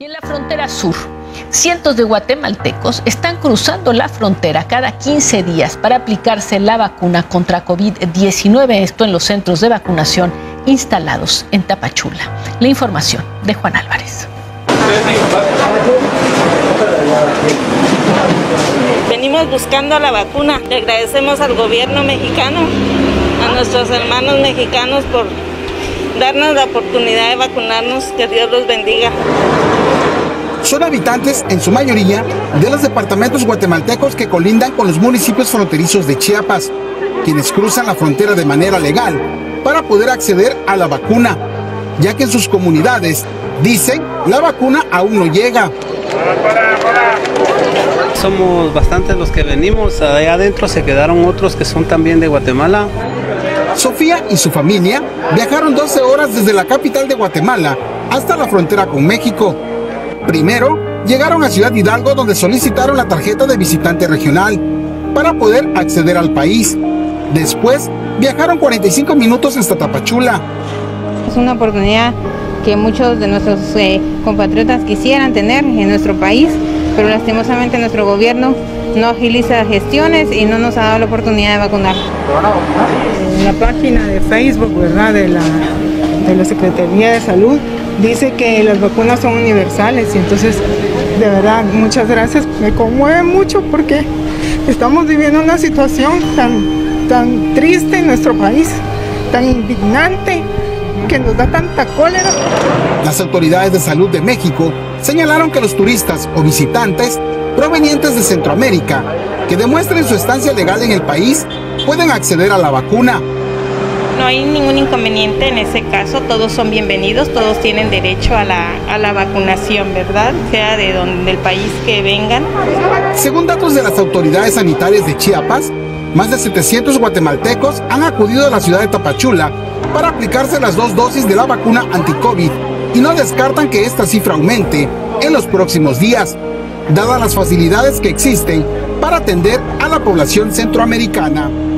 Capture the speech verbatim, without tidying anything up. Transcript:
Y en la frontera sur, cientos de guatemaltecos están cruzando la frontera cada quince días para aplicarse la vacuna contra COVID diecinueve, esto en los centros de vacunación instalados en Tapachula. La información de Juan Álvarez. Venimos buscando la vacuna. Le agradecemos al gobierno mexicano, a nuestros hermanos mexicanos por darnos la oportunidad de vacunarnos. Que Dios los bendiga. Son habitantes, en su mayoría, de los departamentos guatemaltecos que colindan con los municipios fronterizos de Chiapas, quienes cruzan la frontera de manera legal para poder acceder a la vacuna, ya que en sus comunidades, dicen, la vacuna aún no llega. Somos bastantes los que venimos, allá adentro se quedaron otros que son también de Guatemala. Sofía y su familia viajaron doce horas desde la capital de Guatemala hasta la frontera con México. Primero, llegaron a Ciudad Hidalgo, donde solicitaron la tarjeta de visitante regional para poder acceder al país. Después, viajaron cuarenta y cinco minutos hasta Tapachula. Es una oportunidad que muchos de nuestros eh, compatriotas quisieran tener en nuestro país, pero lastimosamente nuestro gobierno no agiliza gestiones y no nos ha dado la oportunidad de vacunar. En la página de Facebook, ¿verdad?, de la, de la Secretaría de Salud, dice que las vacunas son universales y entonces, de verdad, muchas gracias. Me conmueve mucho porque estamos viviendo una situación tan, tan triste en nuestro país, tan indignante, que nos da tanta cólera. Las autoridades de salud de México señalaron que los turistas o visitantes provenientes de Centroamérica que demuestren su estancia legal en el país pueden acceder a la vacuna. No hay ningún inconveniente en ese caso, todos son bienvenidos, todos tienen derecho a la, a la vacunación, ¿verdad? Sea de donde, del país que vengan. Según datos de las autoridades sanitarias de Chiapas, más de setecientos guatemaltecos han acudido a la ciudad de Tapachula para aplicarse las dos dosis de la vacuna anti-COVID y no descartan que esta cifra aumente en los próximos días, dadas las facilidades que existen para atender a la población centroamericana.